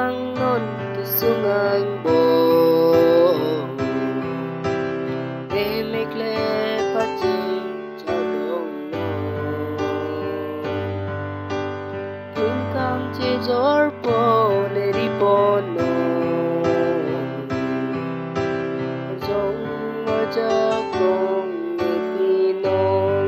lang non kisungang bông để make le pati cho đông kim cam che zor po le ri po no giống cha con đi non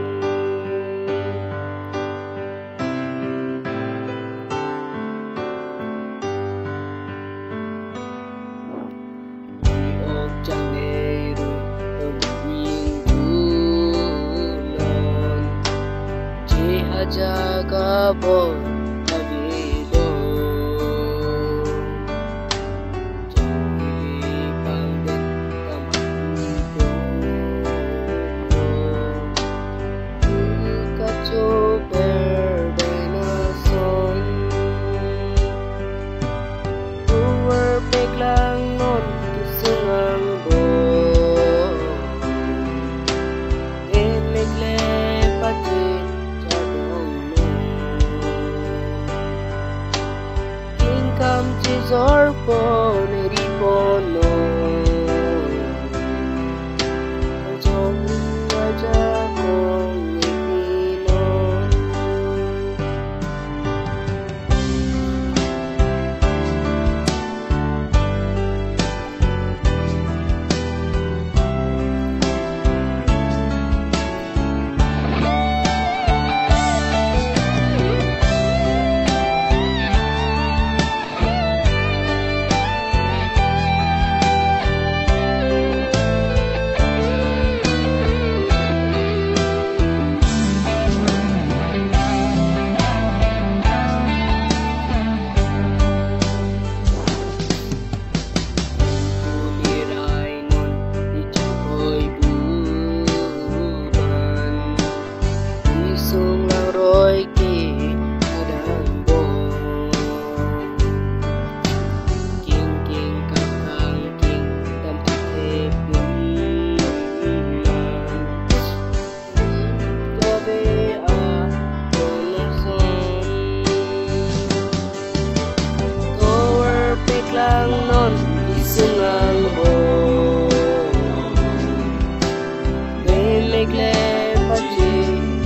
chẳng nghe rồi ôm nhìn tu non chỉ ha cha cả bộ ta đi đâu chẳng đi bằng đất ta mặc cả chỗ bờ đây là son over big lang non kisungang bông để make le pati cho đông king cam che zor po ne ri po no trong cha con ni non sung lang rồi kì đang bông kinh kinh các khang kinh tâm thế bình cho về à con son tower big lang non đi sung lang bông để make le pati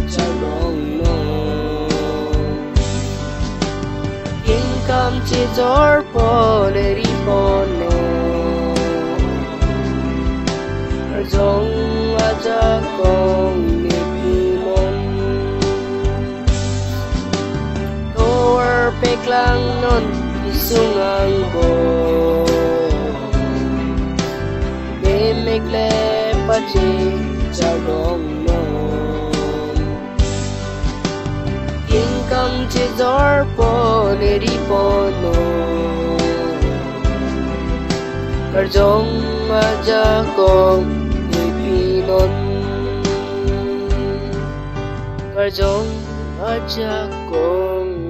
cam che zor po le ri po no giống cha con ni pi non tower pek lang non kisungang bông để make le pati cho đông king cam che zor po le ri po no kar jong aja con người pi non kar jong aja con